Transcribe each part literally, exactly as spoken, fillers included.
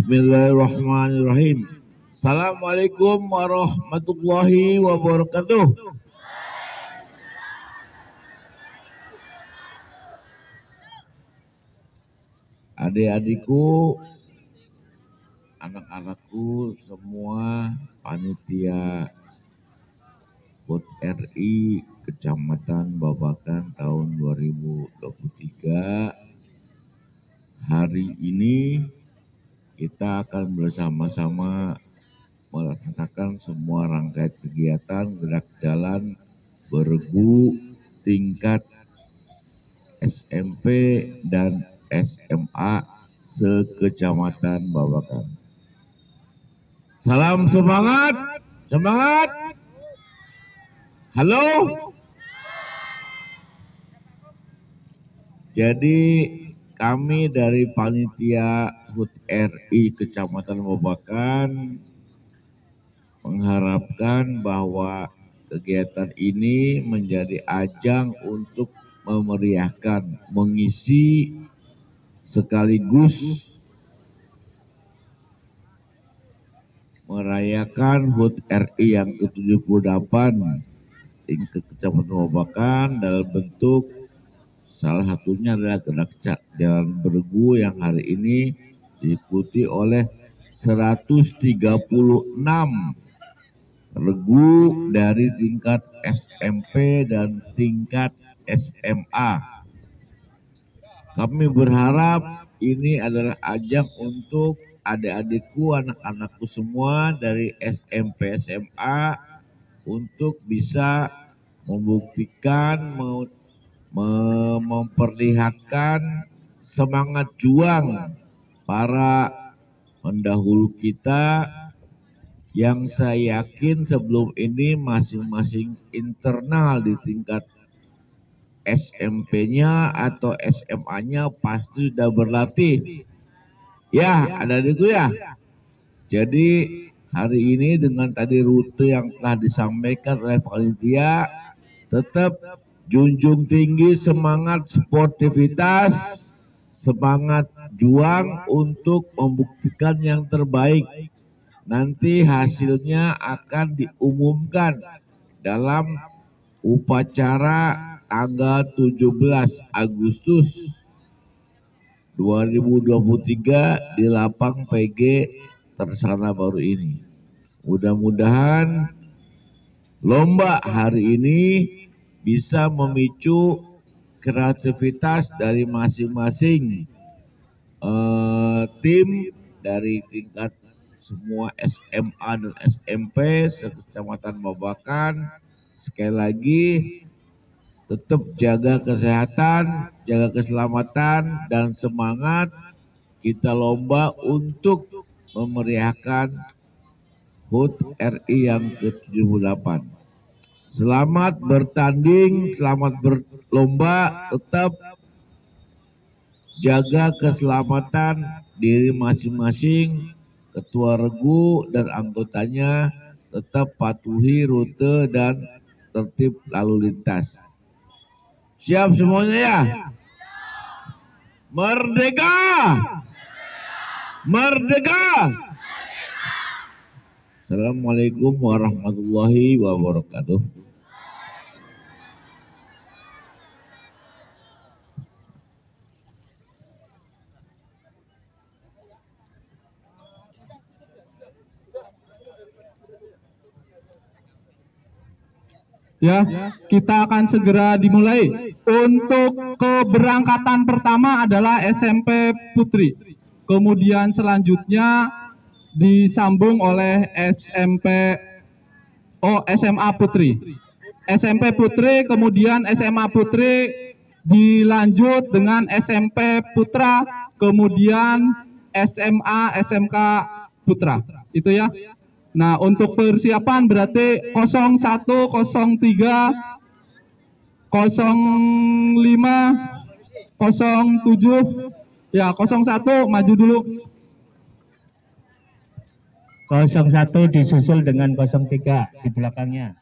Bismillahirrahmanirrahim. Assalamualaikum warahmatullahi wabarakatuh. Adik-adikku, anak-anakku semua, panitia H U T R I Kecamatan Babakan tahun dua ribu dua puluh tiga. Hari ini kita akan bersama-sama melaksanakan semua rangkaian kegiatan gerak jalan bergu tingkat S M P dan S M A se-Kecamatan Babakan. Salam semangat, semangat. Halo. Jadi kami dari panitia H U T R I Kecamatan Babakan mengharapkan bahwa kegiatan ini menjadi ajang untuk memeriahkan, mengisi sekaligus merayakan H U T R I yang ke tujuh puluh delapan tingkat Kecamatan Babakan dalam bentuk salah satunya adalah gerak jalan bergu yang hari ini diikuti oleh seratus tiga puluh enam regu dari tingkat S M P dan tingkat S M A. Kami berharap ini adalah ajang untuk adik-adikku, anak-anakku semua dari S M P S M A untuk bisa membuktikan, memperlihatkan semangat juang para pendahulu kita yang saya yakin sebelum ini masing-masing internal di tingkat S M P-nya atau S M A-nya pasti sudah berlatih. Ya, ada adikku ya. Jadi hari ini dengan tadi rute yang telah disampaikan oleh panitia, tetap junjung tinggi semangat sportivitas, semangat juang untuk membuktikan yang terbaik. Nanti hasilnya akan diumumkan dalam upacara tanggal tujuh belas Agustus dua ribu dua puluh tiga di lapang P G Tersana Baru ini. Mudah-mudahan lomba hari ini bisa memicu kreativitas dari masing-masing uh, tim dari tingkat semua S M A dan S M P se-Kecamatan Babakan. Sekali lagi tetap jaga kesehatan, jaga keselamatan dan semangat kita lomba untuk memeriahkan H U T R I yang ke tujuh puluh delapan. Selamat bertanding, selamat berlomba, tetap jaga keselamatan diri masing-masing, ketua regu dan anggotanya tetap patuhi rute dan tertib lalu lintas. Siap semuanya ya? Merdeka! Merdeka! Assalamualaikum warahmatullahi wabarakatuh. Ya, kita akan segera dimulai. Untuk keberangkatan pertama adalah S M P Putri. Kemudian selanjutnya disambung oleh S M P oh S M A Putri. S M P Putri, kemudian S M A Putri dilanjut dengan S M P Putra, kemudian S M A S M K Putra. Itu ya. Nah, untuk persiapan berarti nol satu, nol tiga, nol lima, nol tujuh, ya nol satu maju dulu. nol satu disusul dengan nol tiga di belakangnya.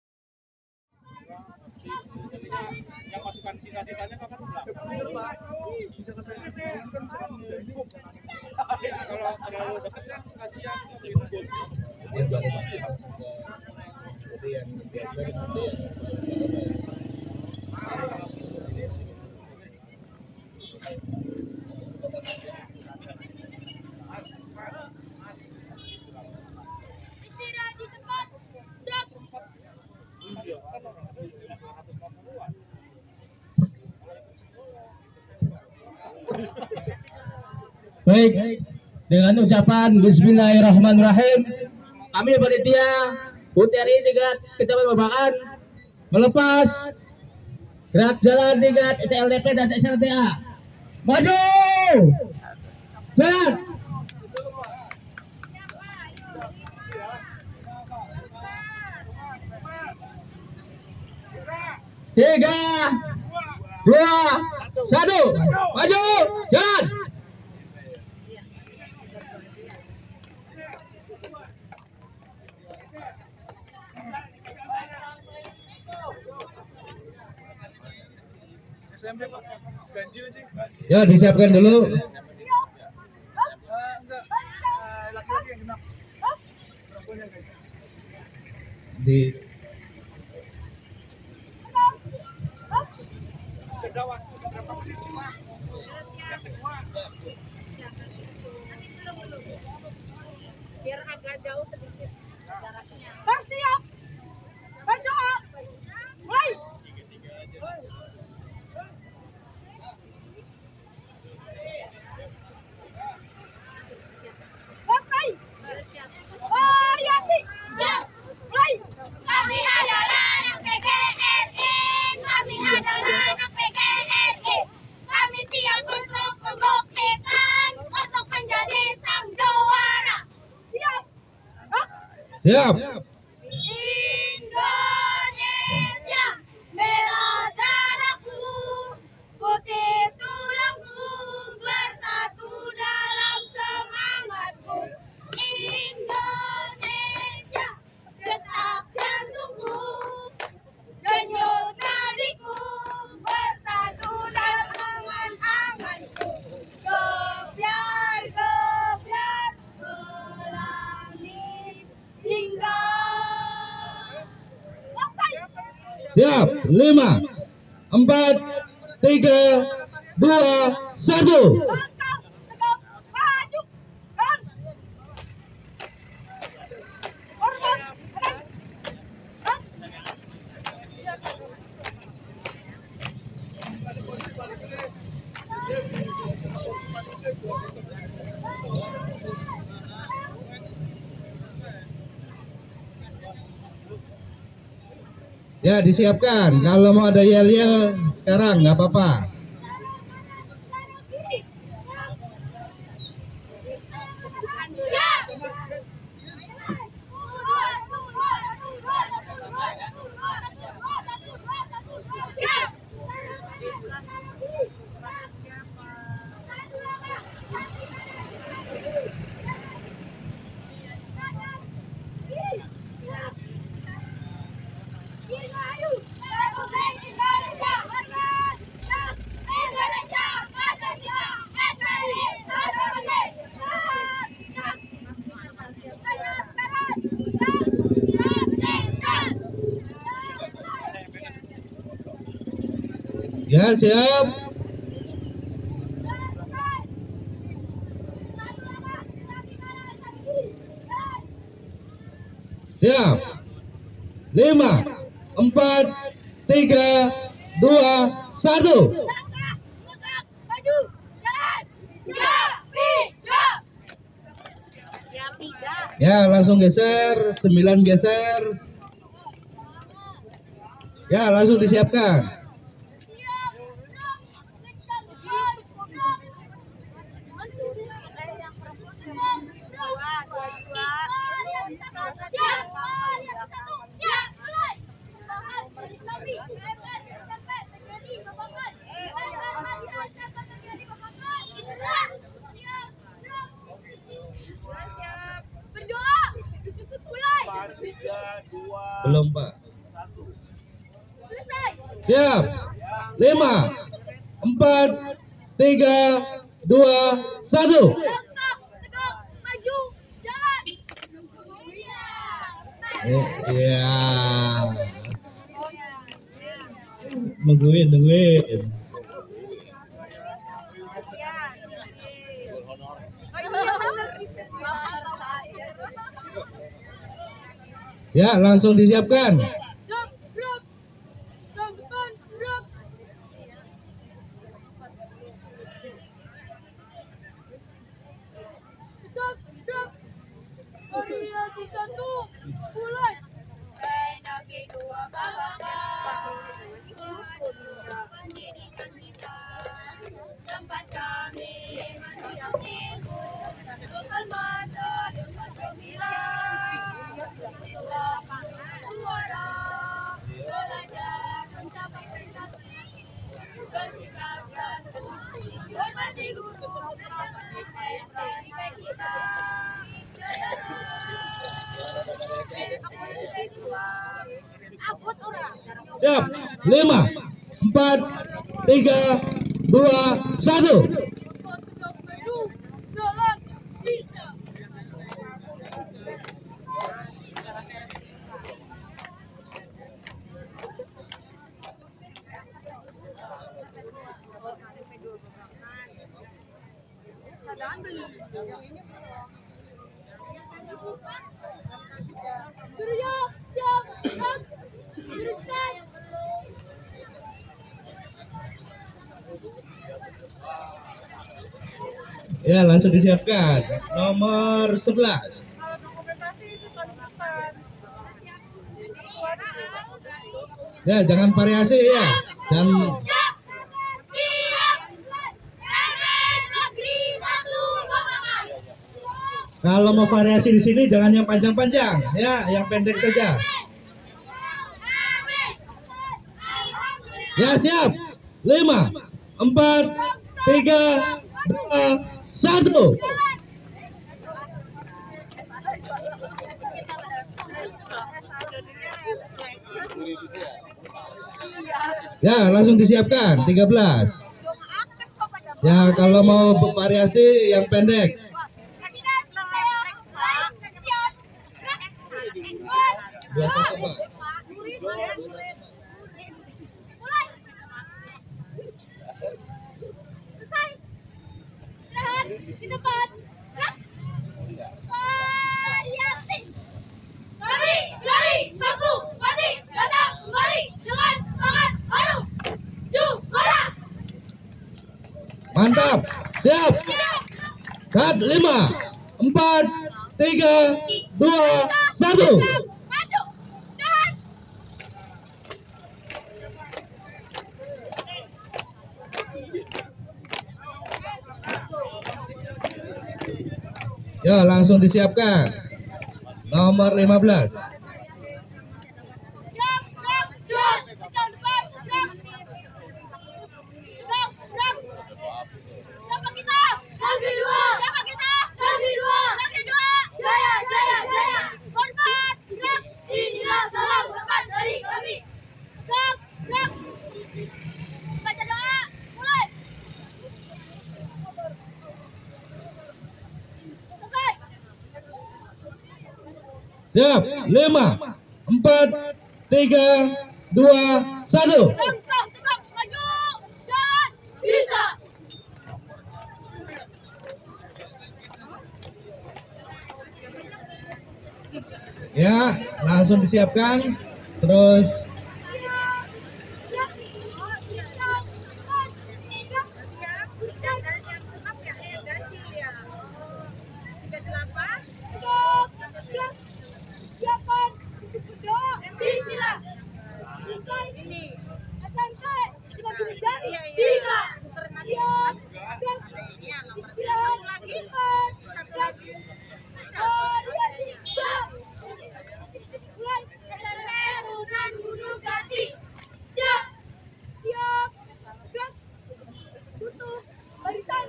Yang masukan sisa-sisanya kapan? Baik, dengan ucapan Bismillahirrahmanirrahim, kami panitia H U T R I tingkat Kecamatan Babakan melepas gerak jalan tingkat S L D P dan S L T A. Maju! Jalan! Tiga, dua, satu, maju, jalan. Ya, disiapkan dulu. Di biar agak jauh sedikit jaraknya. Bersiap, berdoa, mulai. Selesai. Variasi. Siap. Mulai. Kami adalah anak P G R I. Kami adalah anak P G R I. Kami siap untuk membuktikan untuk menjadi sang juara. Siap. Hah? siap. Indonesia merah darahku, putih tulangku, bersatu dalam semangatku. Indonesia detak jantungku, denyut nadiku, bersatu dalam angan-anganku. Gebiar, gebiar, ke langit hingga Siap. Lima, empat, tiga, dua, satu. langkah tegap maju dan hormat dan Ya, disiapkan. Kalau mau ada yel-yel sekarang nggak apa-apa. Ya, siap. Siap. Lima, empat, tiga, dua, satu. langkah tegap maju jalan tiga tiga ya tiga. Ya, langsung geser. Sembilan geser. Ya, langsung disiapkan. Berdoa. Mulai. Belum, Pak. Selesai. Siap. Lima, empat, tiga, dua, satu. Langkah tegak maju jalan. Iya. Nungguin, nungguin. Ya, langsung disiapkan. Jam gerak. Jam depan gerak. Tegak gerak. Variasi satu mulai. Energi dua bangga. Pendidikan kita. Tempat kami mendiang ilmu. Bekal mata dengan gemilang. Suara belajar mencapai prestasi. Bersikap satu. Hormati guru. S D P kita. Siap. Lima, empat, tiga, dua, satu. Tegak maju jalan bisa. Surya siap gerak. Teruskan. Ya, langsung disiapkan. Nomor sebelas. Ya, jangan variasi ya. Dan Siap. Siap. Rakyat negeri satu Babakan. kalau mau variasi di sini jangan yang panjang-panjang, ya, yang pendek saja. Ya, siap. Lima, empat, tiga, dua, satu. Ya, langsung disiapkan. tiga belas. Ya, kalau mau variasi yang pendek. Dua satu, Pak. Mulai. Selesai. Istirahat di tempat. Gerak. Variasi. Lari, lari, baku, mati, datang, kembali dengan semangat baru. Juara. Mantap. Siap. Saat lima, empat, tiga, dua, satu. Maju. Jalan. Ya, langsung disiapkan. Nomor lima belas. Siap, gerak, siap. Kejar depan, gerak. Gerak, gerak. Siapa kita? Negeri dua. Siapa kita? Negeri dua. Negeri dua. Jaya, jaya, jaya. Hormat, gerak. Inilah salam hormat dari kami. Gerak, gerak. Baca doa. Mulai. Selesai. Siap. Lima, empat, tiga, dua, satu. Langkah tegak maju. Jalan. Bisa. Ya, langsung disiapkan. Terus Siapkan untuk berdoa. Bismillah. Selesai ini. S M P kita belajar. Bisa. Siap. Gerak. Istirahat. Cepat. Gerak. Variasi. Siap. Mulai. Turunan gunung ganti. Siap. Siap. Gerak. Tutup barisan.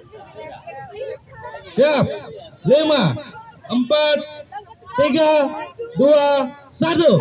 siap. Lima, empat, tiga, dua, satu.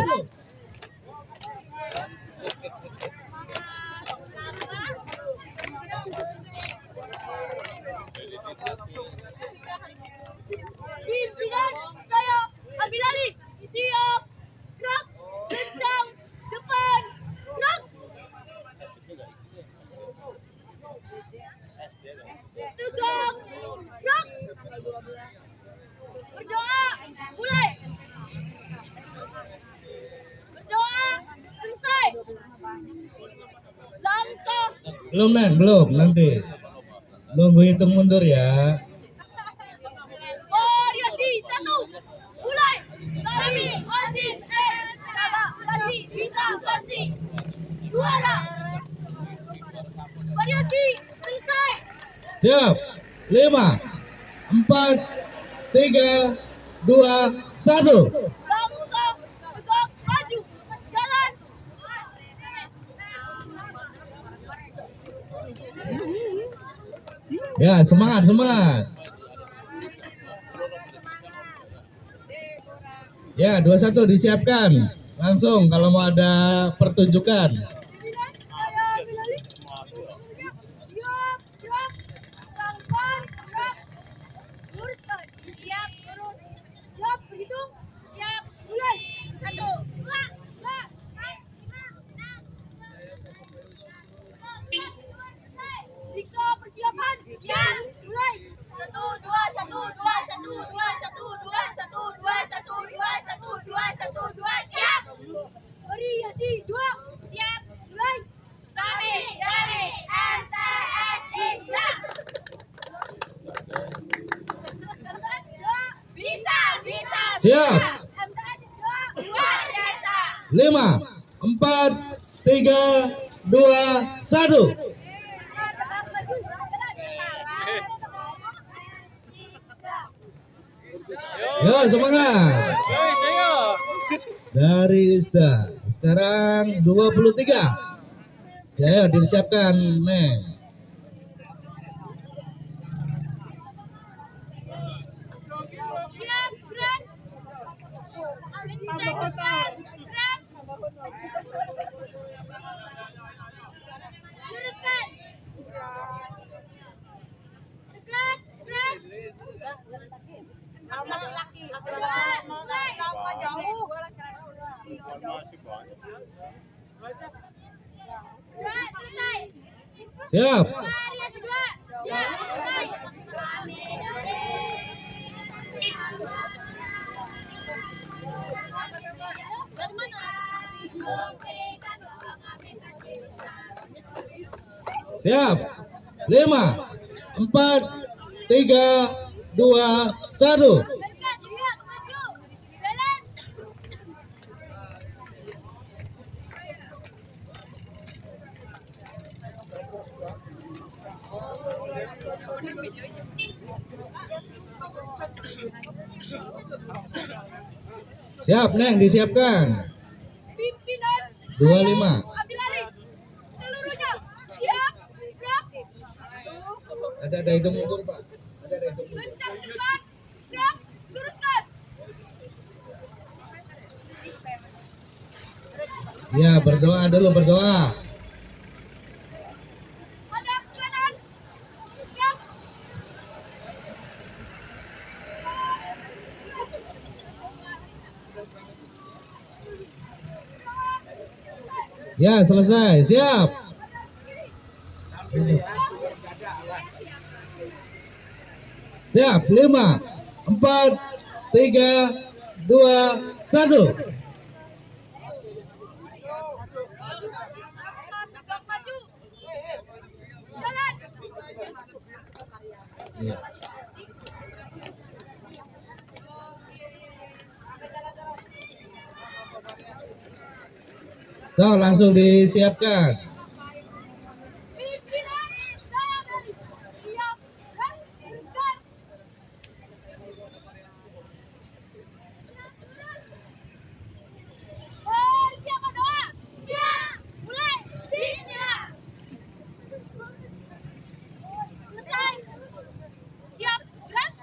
Belum Neng, belum nanti. Nunggu hitung mundur ya. Variasi satu, mulai. Kami konsisten, sama pasti bisa pasti juara. Variasi selesai. Siap. Lima, empat, tiga, dua, satu. Tangkap, tegak, maju, jalan. Ya, semangat, semangat. Ya, dua satu disiapkan. Langsung kalau mau ada pertunjukan. Persiapan, siap, mulai. Satu, dua, satu, dua, satu, dua, satu, dua, satu, dua, satu, dua, satu, dua, satu, dua, siap. Variasi dua, siap, mulai. Kami dari M T S Isla. Bisa, bisa, Siap. bisa. M T S Isla luar biasa. Lima, empat, tiga, dua, satu. Yo, semangat. Dari Isda. Sekarang dua puluh tiga. Ya, disiapkan, Neng. Siap, gerak. Cek depan, gerak. Luruskan. Tegak, gerak. Laki-laki. Dua, mulai. Jauh. Dua, selesai. Siap. Variasi dua. Siap, selesai. Dari mana? Siap. Lima, empat, tiga, dua, satu. Dekat, tegak, maju. Jalan. Siap, Neng, disiapkan. Pimpinan. Dua lima. Ambil alih. Seluruhnya. Siap, gerak. Ada ada hitung mundur, Pak. Ada ada hitung mundur. Kencang depan. Gerak, luruskan. Ya, berdoa dulu, berdoa. Hadap kanan. Gerak. Ya, selesai. Siap. Siap. Lima, empat, tiga, dua, satu. Tegak, maju. Jalan. Ya. So, langsung disiapkan. Pimpinan. Saya balik. Siap, gerak, luruskan. Persiapan doa. Siap, mulai. Bismillah. Selesai. Siap, gerak.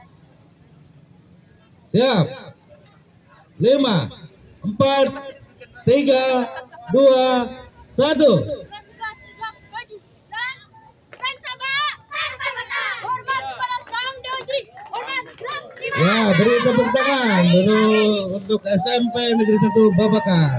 Siap. Lima, empat, tiga, dua, satu. Tegak, tegak, maju. Dan pensaba. Hormat kepada Sang Dewa Juri. Hormat, gerak, lima. Ya, beri tepuk tangan dulu untuk S M P Negeri satu Babakan.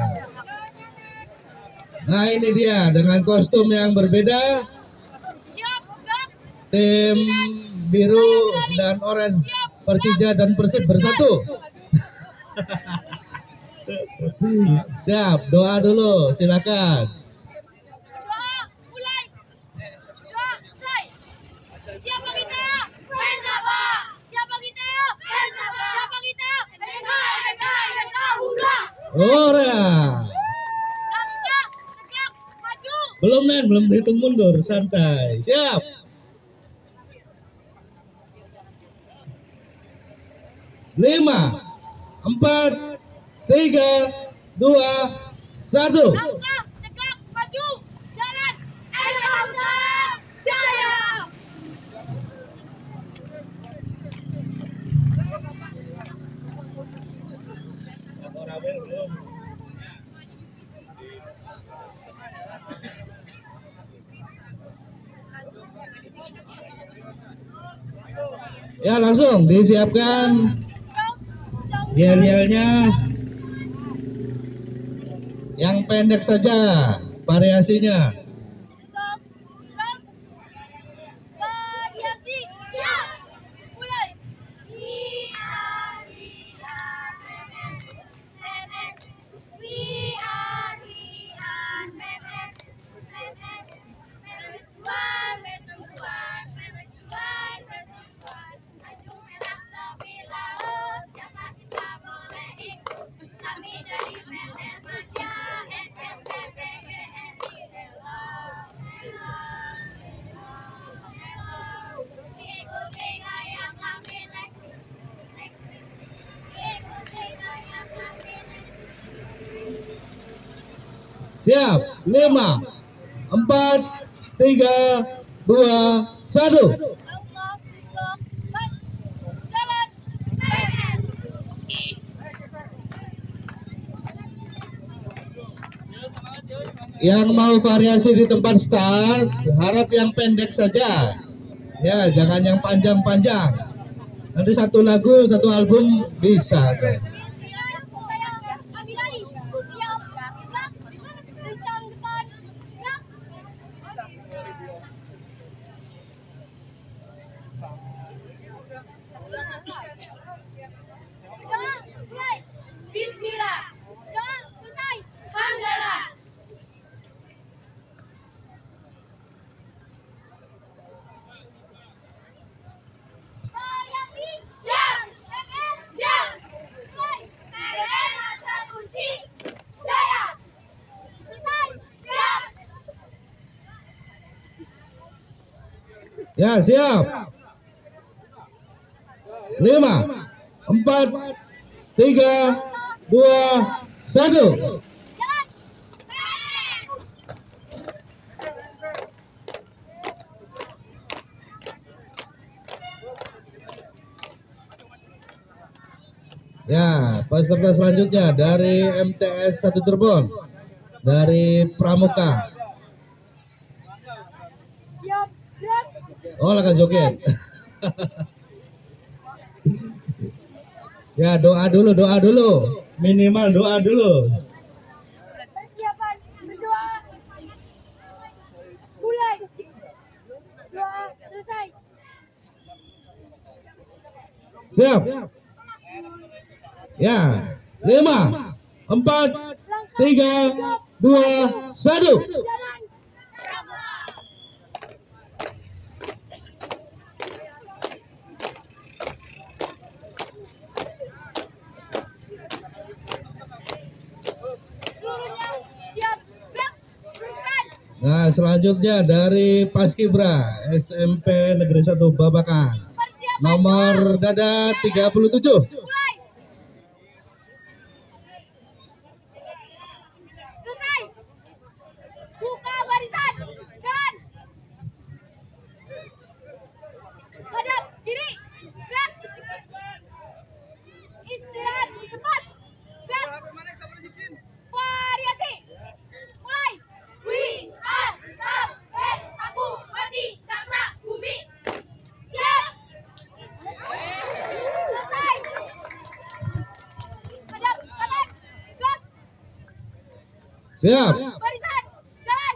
Nah, ini dia dengan kostum yang berbeda, Siap, gerak. tim biru dan orange, Persija dan Persib bersatu. Siap, doa dulu, silakan. Doa, mulai. Ora. Tegak, tegak, maju. Belum Nen, belum dihitung mundur, santai. Siap. Lima, empat, tiga, dua, satu. Langkah, tegak, maju. Jalan. Helikopter jaya. Ya langsung disiapkan yel-yelnya yang pendek saja variasinya. Stop. Stop. Variasi. Siap. Mulai. We are, we are, Memet. Memet. We are, we are, Memet. Memet. Memet Tuan, Memet Tuan, Memet Tuan, Memet Tuan. Tanjung Perak tepi laut, siapa sih tak boleh ikut. Kami dari Memet Manja, S M P P G R I. Hello, hello, hello, hello. Ikuti gaya kami, lek, lek. Ikuti gaya kami, lek. Siap. Lima, empat, tiga, dua, satu. Langkah, stop, ban, jalan, Memet. Yang mau variasi di tempat start, harap yang pendek saja. Ya, jangan yang panjang-panjang. Nanti satu lagu, satu album bisa. Tuh. Ambil lagi. Siap. Gerak. Kencang depan. Gerak. Doa, mulai. Bismillah. Doa, selesai. Hamdalah. Variasi. Siap. Siap. Mulai. Masa kunci. Jaya. Selesai. Siap. Ya, siap. Lima, empat, tiga, dua, satu. Jalan. Memet. Ya, peserta selanjutnya dari M T S satu Cirebon, dari Pramuka. Siap. Gerak. Oh, lagi joget. Ya, doa dulu, doa dulu. Minimal doa dulu. Persiapan berdoa. Mulai. Doa selesai. Siap. Ya, lima, empat, tiga, dua, satu. Jalan. Seluruhnya siap. Gerak. Teruskan. Nah, selanjutnya dari Paskibra S M P Negeri satu Babakan. Persiapan Nomor dada tiga puluh tujuh. mulai. Selesai. Buka barisan. Jalan. Hadap kiri. Gerak. Istirahat di tempat. Gerak. Variasi. Mulai. We are Tampek, aku mati cakra bumi. Siap. Selesai. Hadap kanan. Gerak. Siap. Barisan. Jalan.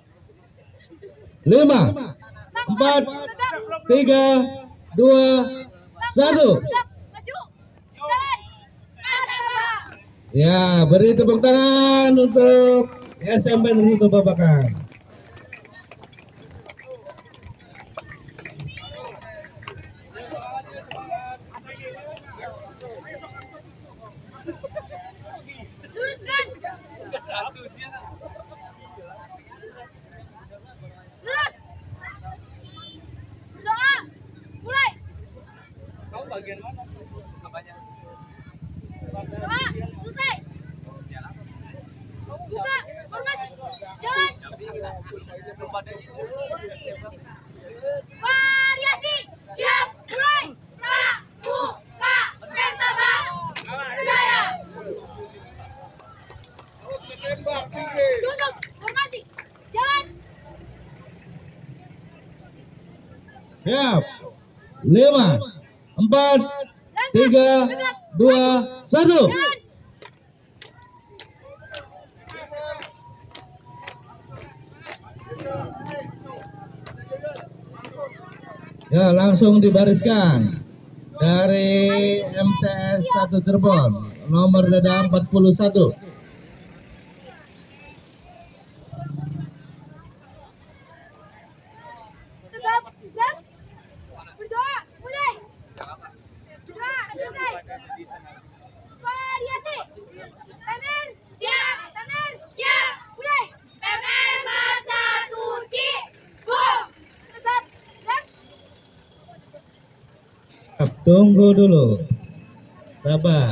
Lima, empat, tiga, dua, satu. Tegak. Maju. Jalan. Asaba. Ya, beri tepuk tangan untuk S M P Negeri satu Babakan. Duduk. Pak, selesai. Buka, formasi, jalan. Variasi, siap, mulai. Pramuka, bersama Jaya. Duduk, formasi, jalan. Siap. Lima, empat, tiga, dua, satu. Jalan. Ya, langsung dibariskan dari M T S satu Cirebon, nomor dada empat puluh satu. Tegap, gerak. Berdoa, mulai. Gerak, selesai. Variasi. Pemer, siap. Pemer, siap. Mulai. Pemer, masa tuci. Boom. Tegap, gerak. Tunggu dulu, sabar.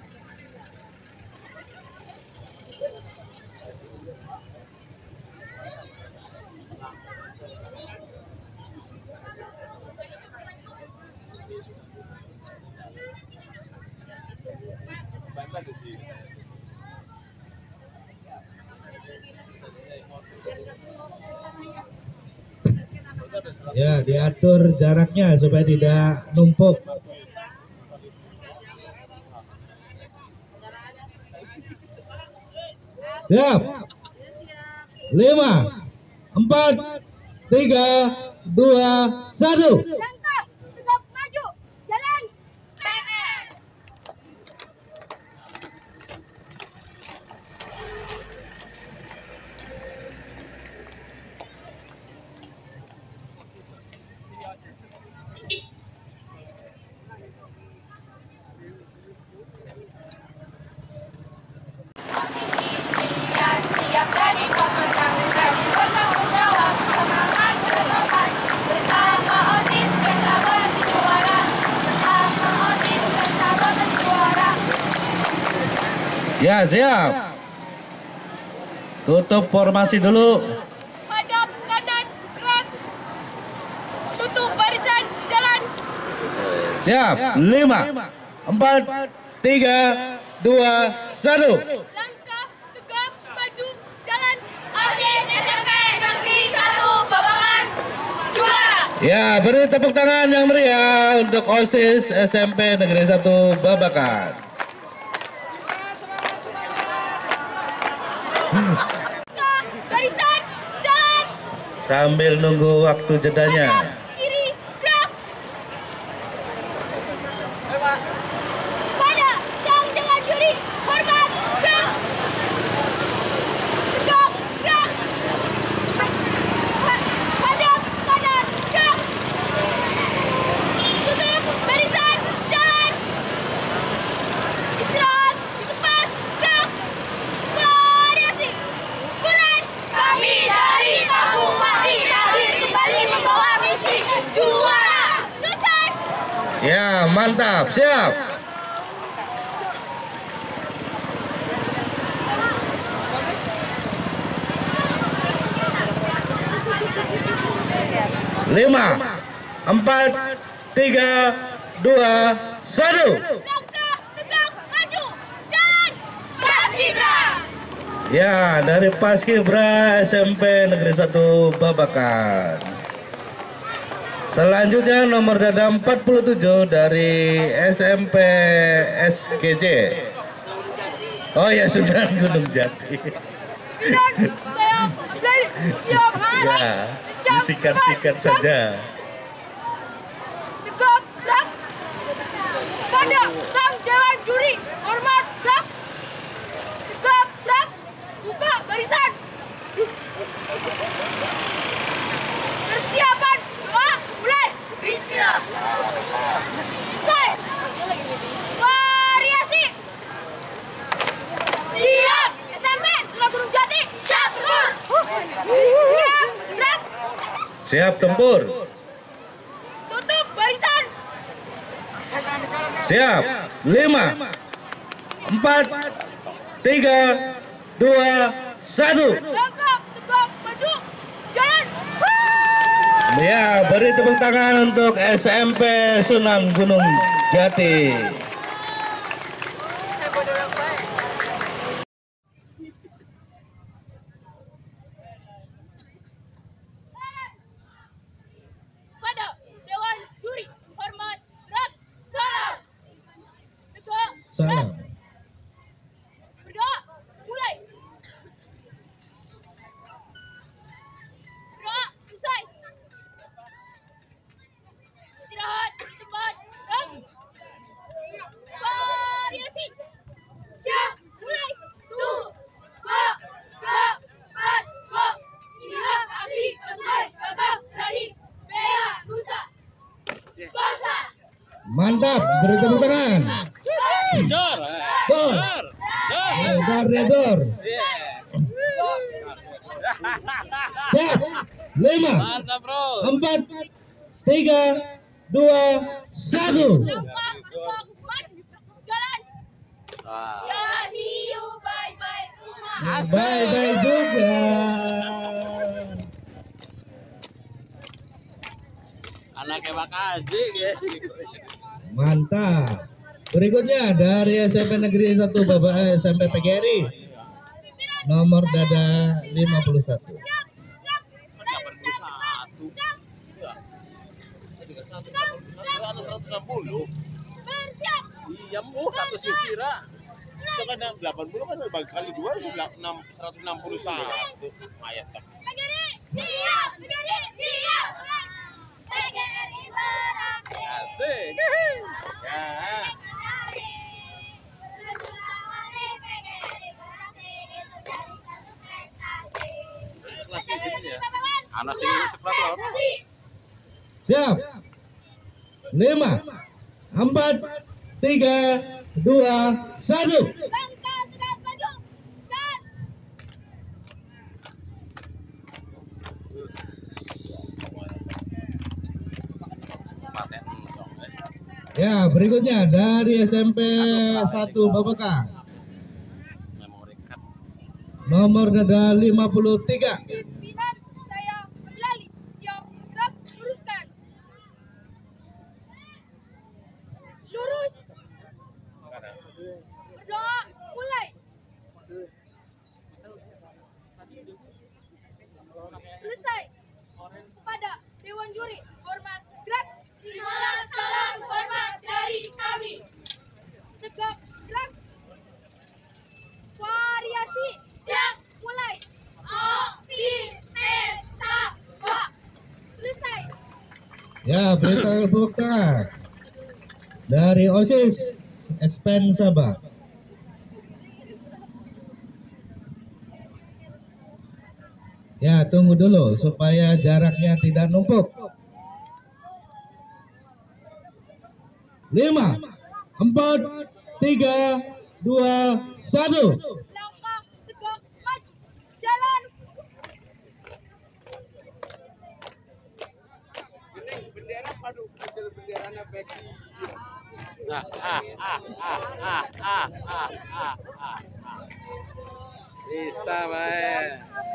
Ya, diatur jaraknya supaya tidak numpuk. Siap. Lima, empat, tiga, dua, satu. Langkah, tegap maju. Jalan. Pemer. Siap jadi pemenang, jadi bertanggung jawab, semangat bersopan, bersama OSIS bersama si juara, bersama OSIS bersama si juara. Ya, siap. Tutup formasi dulu. Hadap kanan, gerak. Tutup barisan, jalan. Siap. Lima, empat, tiga, dua, satu. Langkah, tegap, maju, jalan. OSIS S M P Negeri satu Babakan, juara. Ya, beri tepuk tangan yang meriah untuk OSIS S M P Negeri satu Babakan. Langkah, barisan, jalan. Sambil nunggu waktu jedanya. Hadap, kiri, gerak. Pada sang dengan juri, hormat, gerak. Tegak, gerak. Ha- Hadap, kanan, gerak. Tutup, barisan, jalan. Istirahat, di tempat, gerak. Variasi, mulai. Kami dari Bupati hadir kembali membawa misi juara. Selesai. Ya, mantap. Siap. Lima, empat, tiga, dua, satu. Langkah, tegak, maju, jalan. Paskibra. Ya, dari Paskibra S M P Negeri satu Babakan. Selanjutnya nomor dada empat puluh tujuh dari S M P S G J. Oh ya, sudah Gunung Jati. Dan saya Abdul siap. Ya, disikat-sikat saja. Tegak, gerak. Pada sang dewan juri, hormat, gerak. Tegak, gerak. Buka barisan. Persiapan, doa, mulai. Bismillah. Selesai. Variasi. Siap. S M P Surah Gunung Jati. Siap, tempur. Siap, gerak. Siap tempur. Tutup barisan. Siap. lima, empat, tiga, dua, satu. Langkah tegap maju, jalan. Ya, beri tepuk tangan untuk S M P Sunan Gunung Jati. Pada Dewan Juri Hormat Gerak Salam. Tegak, Salam. berdoa, mulai. Berdoa, selesai. Istirahat di tempat, gerak. Variasi. Siap, mulai. Satu, dua, tiga, empat, go. Inilah aksi pasukan gagah berani bela nusa bangsa. Mantap, beri tepuk tangan. Dor. Dor. Dor, dor. Siap. Lima. Empat. Tiga. Dua. Satu. Langkah tegak maju, jalan. Ya, see you, bye bye rumah. Bye bye juga. Anaknya Pak Haji ya. Mantap. Berikutnya dari S M P Negeri satu Bapak S M P P G R I nomor dada lima puluh satu. Siap, siap. delapan puluh satu. tiga puluh satu, delapan puluh satu, ada seratus enam puluh. Bersiap. Iya, mu satu sih kira. Itu kan delapan puluh kan bagi kali dua seratus enam puluh satu. Mayat tak. P G R I, siap. P G R I, siap. P G R I beraksi. Asik. Ya. Sekelas ini ya. Anak sih sekelas apa? Siap. Lima. Empat. Tiga. Dua. Satu. Langkah tegak maju, jalan. Ya, berikutnya dari S M P satu Babakan Memori card. nomor dada lima puluh tiga. Pimpinan saya berlali, siap gerak luruskan. Lurus. Berdoa, mulai. Selesai. Kepada Dewan Juri Hormat Gerak. Inilah salam hormat dari kami. Tegak gerak. Variasi. Siap, mulai. Oksi, pesa, bak. Selesai. Ya, berita tepuk tangan dari OSIS Espen Sabah. Ya, tunggu dulu supaya jaraknya tidak numpuk. Lima, empat, tiga, dua, satu. Langkah tegak maju, jalan. Bendera padu, benderanya Becky. Ah ah ah ah ah ah ah ah ah. Bisa baik.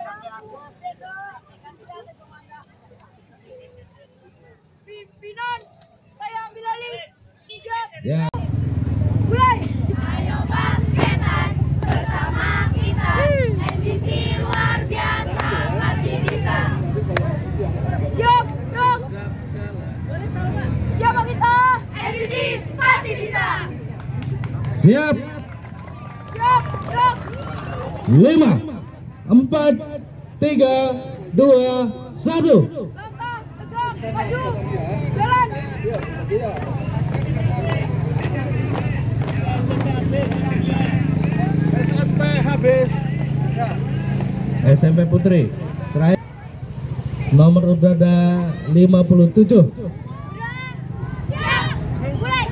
Pimpinan, saya ambil alih. Siap, Ya, mulai. Ayo basketan bersama kita. N B C luar biasa, pasti bisa. Siap, dong. Siapa kita? N B C pasti bisa. siap. Siap, dong. Lima, empat, tiga, dua, satu. Langkah tegak maju, jalan. S M P habis. S M P Putri terakhir nomor udara lima puluh tujuh. Siap, mulai.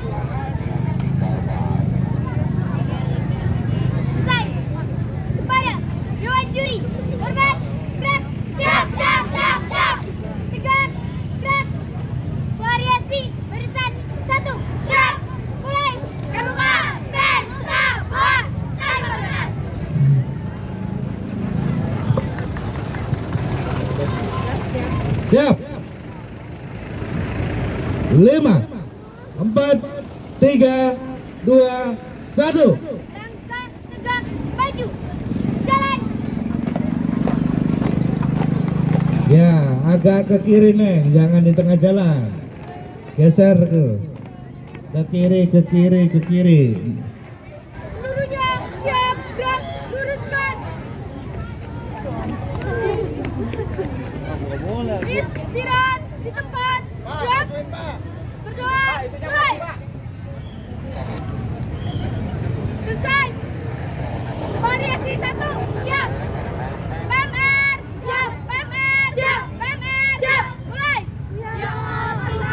Selesai. Kepada Dewan Juri Hormat Gerak. Siap, siap, siap, siap. Tegak, gerak. Variasi barisan satu. Siap, mulai. Terbuka. lima, empat, tiga, dua, satu. Langkah tegak maju. Jalan. Ya, agak ke kiri Neng, jangan di tengah jalan. Geser ke ke kiri, ke kiri, ke kiri. Seluruhnya siap gerak luruskan. Istirahat di tempat. Gerak. Berdoa. Mulai. Selesai. Variasi satu. Siap. P M R. Siap. P M R. Siap. P M R. Siap. Mulai. Siap.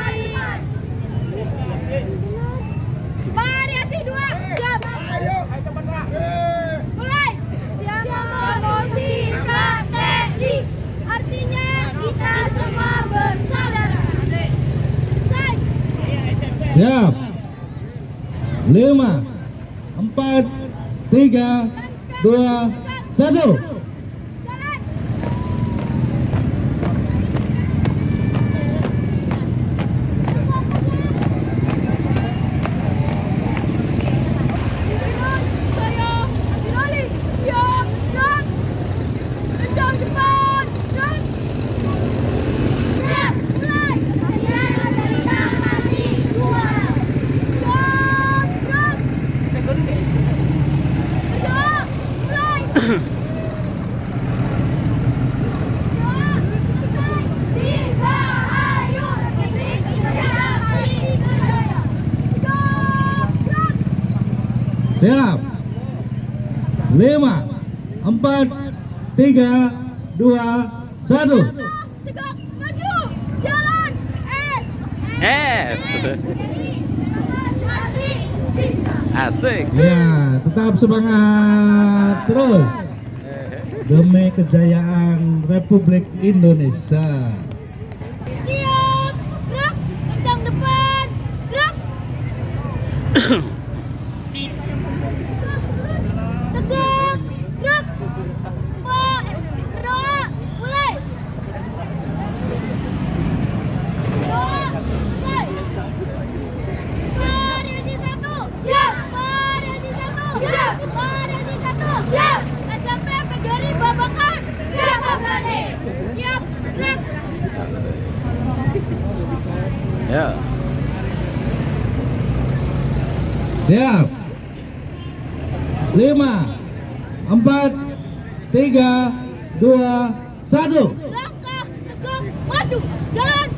Variasi dua. Siap. Mulai. Siap mengerti strategi. Artinya kita semua bersaudara. Selesai. Siap. Lima, empat, tiga, dua, satu. Jalan. Saya Abirali. Siap. Gerak. Kencang depan. Gerak. Siap. Mulai. Saya dari Kamati dua. Siap. Gerak. Berdoa. Mulai. Berdoa. Selesai. Dirgahayu Negeri Indonesia Jaya. Siap. Gerak. Siap. Lima, empat, tiga, dua, satu. Tegak maju. Jalan. S. Es. Asik. Ya, tetap semangat terus demi kejayaan Republik Indonesia. Siap. Gerak. Kencang depan. Gerak. Tegak. Gerak. Pak. Berdoa. Mulai. Berdoa. Mulai. Variasi satu. Siap. Variasi satu. Siap. Variasi satu. Siap. S M P Pegari Babakan. Siap. Berani. Siap. Gerak. Ya. Siap. Lima, empat, tiga, dua, satu. Langkah tegak maju. Jalan.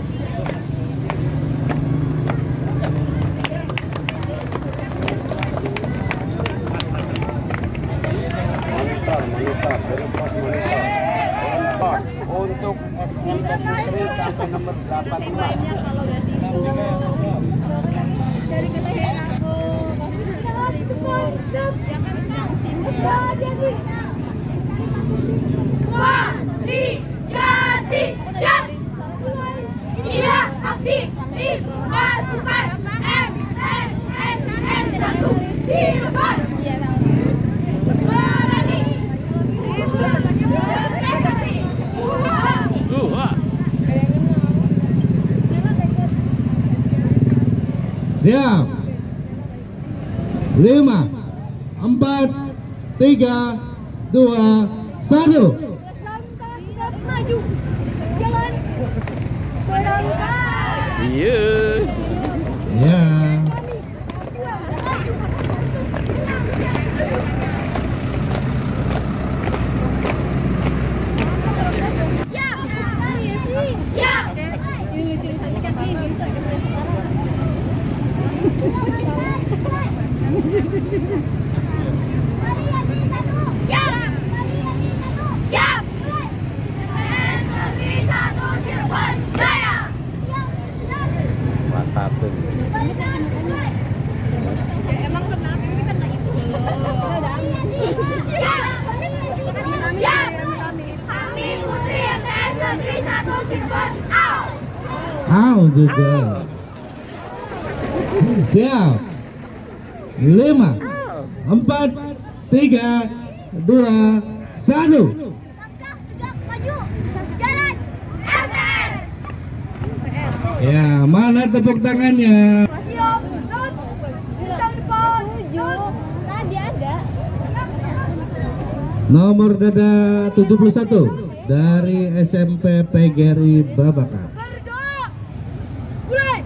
Monitor, monitor, berpos monitor. Berpos untuk S M P Putri sampai nomor delapan puluh lima. Dari kata aku. Kualifikasi. Siap. Inilah aksi tim pasukan M M S M satu Cirebon. Berani. Berprestasi. Uh, Siap. Lima, empat, tiga, dua, satu. Langkah tegak maju. Jalan. Berangkat. iya. Ya. Kelas satu. Emang kenapa ini kan itu? Siap. Kami Putri M T S Negeri satu Cirebon. Out. Out juga. Siap. Lima, empat, tiga, dua, satu. Langkah tegak maju. Jalan. M T S. Ya, mana tepuk tangannya? Siap, terus bisa depan. Tujuh. Tadi ada. Nomor dada tujuh puluh satu dari S M P P G R I Babakan. Berdoa. Mulai.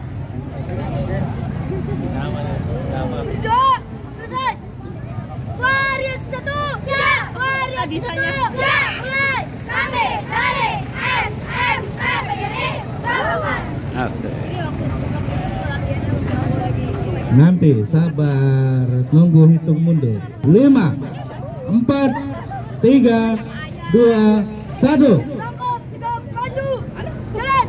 Berdoa. Selesai. Variasi satu. Siap. Variasi satu. Siap. Mulai. Kami dari S M P P G R I Babakan. Asik. Nanti sabar, nunggu hitung mundur. Lima, empat, tiga, dua, satu. Langkah kita maju. Jalan.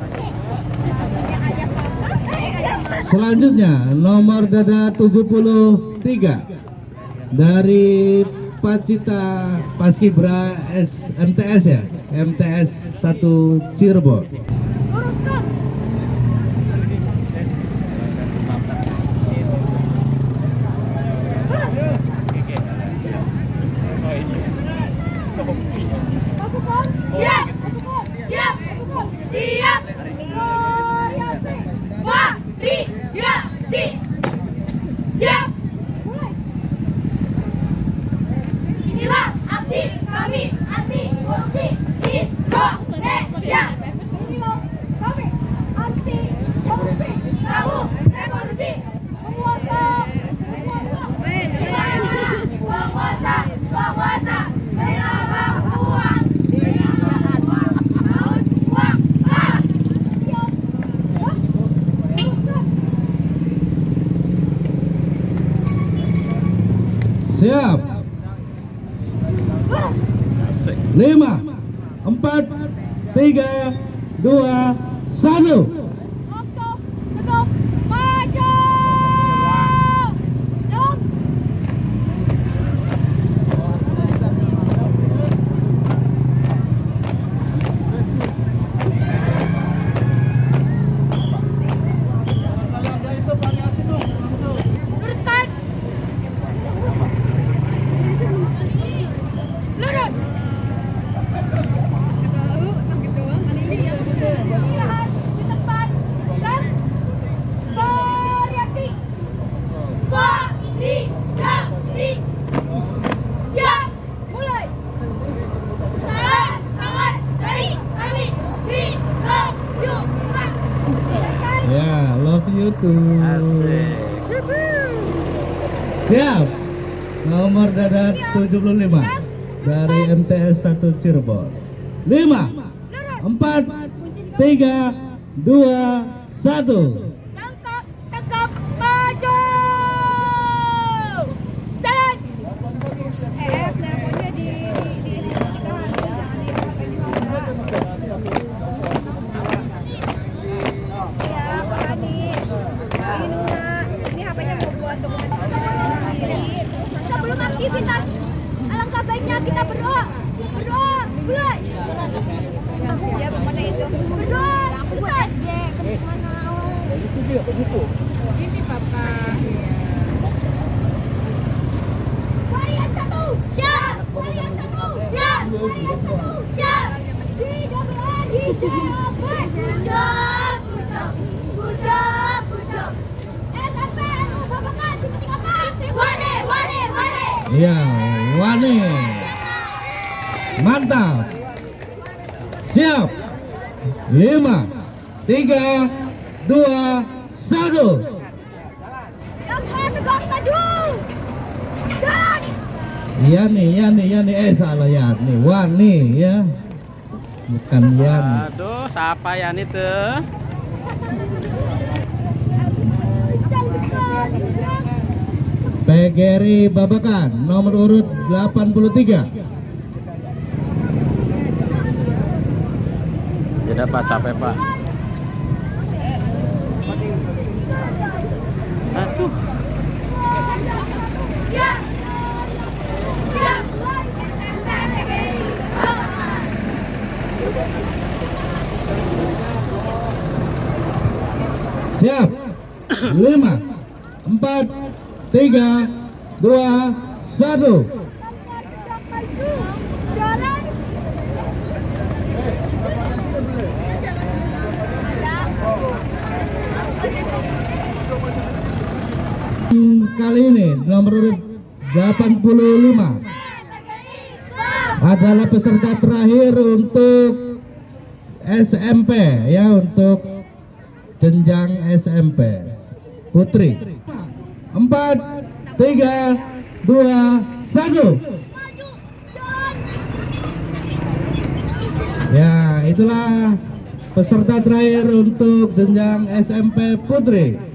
Selanjutnya nomor dada tujuh puluh tiga dari Pacita Paskibra S M T S ya, M T S satu Cirebon. Luruskan. Siap. Siap. Siap. Variasi. Siap. Inilah aksi kami anti korupsi di Indonesia. Inilah kami anti korupsi. Kamu revolusi penguasa, penguasa, penguasa, berilah bang uang, berilah uang, haus uang, ah. Siap. Asik. Lima, empat, tiga, dua, satu. Langkah tegap maju. Jalan. Luruskan. Lurus. Lihat di depan kan variasi. Variasi. Siap. Mulai. Salam kawan dari kami Binoyuman. Ya, love you too. Asik. Siap. Nomor dada tujuh puluh lima dari M T S satu Cirebon. Lima, empat, tiga, dua, satu. Langkah tegap maju. Jalan. Eh, teleponnya di di Ya, Pak Adi. Ini H P-nya mau buat dokumen sendiri. Sebelum aktivitas, alangkah baiknya kita berdoa. Berdoa, mulai. Ya, mana itu? Berdoa. Aku buat S D. Kemana? Ini Bapak. Varian satu. Siap. Varian satu. Siap. Varian satu. Siap. Tidak berani. Siap. Pucuk. Pucuk. Pucuk. Pucuk. S M P N U Babakan. Titik apa? Wane. Wane. Wane. Ya, Wani. Mantap. Siap. Lima, tiga, dua, satu. Langkah tegak maju. Jalan. Iya nih, ya nih, ya nih. Eh salah ya nih. Wani ya. Bukan Yani. Aduh, siapa ya nih tuh? Kencang dekat. P G R I Babakan nomor urut delapan puluh tiga. Tidak Pak, capek Pak. Aduh. Siap. Siap. S M P P G R I Babakan. Siap. Lima, empat, tiga, dua, satu. Langkah tegak maju. Jalan. Kali ini nomor urut delapan puluh lima adalah peserta terakhir untuk S M P ya, untuk jenjang S M P putri. Empat, tiga, dua, satu. Ya, itulah peserta terakhir untuk jenjang S M P putri.